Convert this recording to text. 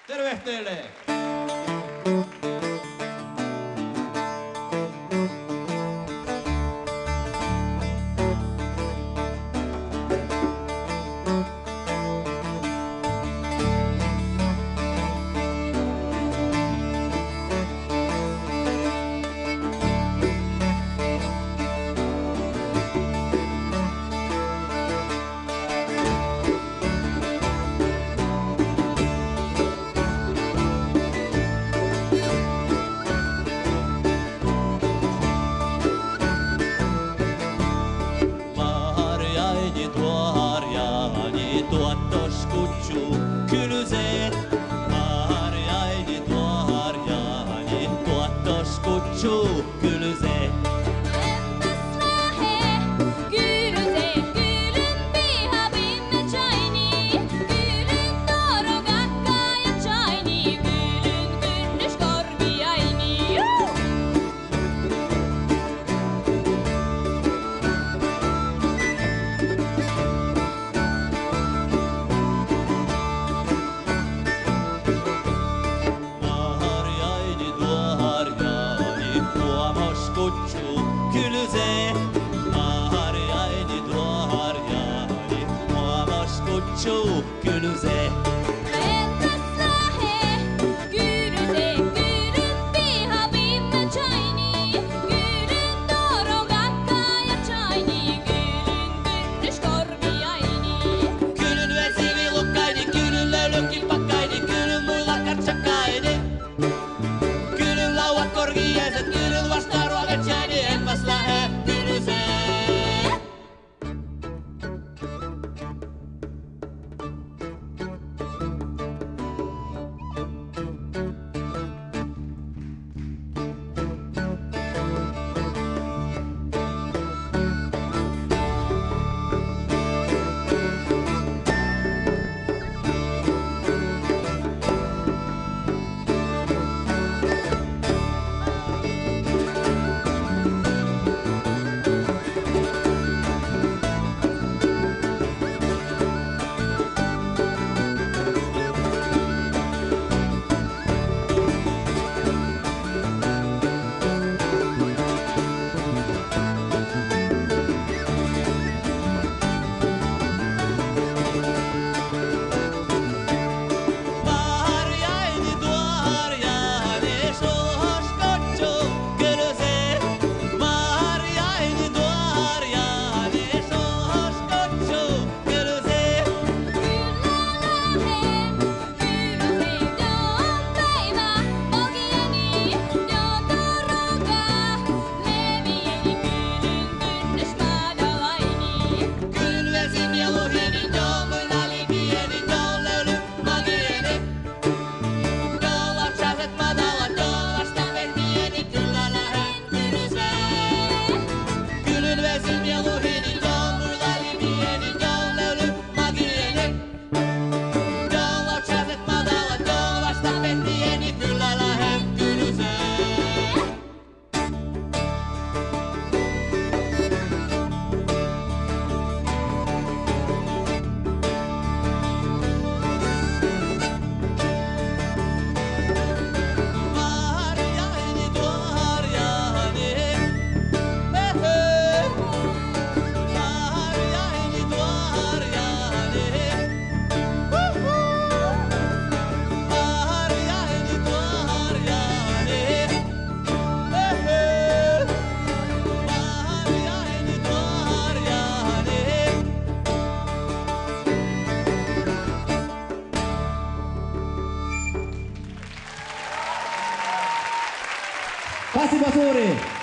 Terve teille! Marjaini tuottos kutsuu kylsee. Marjaini tuottos kutsuu kylsee. Enpäs lähe kylsee, kylyn pihavimme Marjaini. Kylyn torokakka ja Marjaini, kylyn kynnyskorviaini. Kutsuu kylsee. Marjaini huomos kutsuu kylsee. Enpäs lähe kylsee, kylyn pihavimme Marjaini. Kylyn torokakka ja Marjaini, kylyn kynnyskorviaini. Kylyn vesivillukkaini, kylyn löylykipakkaini, kylyn muilla katsakkaini. Kylyn lauat korkiaiset, kylyn vastaruokat jäini, enpäs lähe kylsee. Spasibo suuri!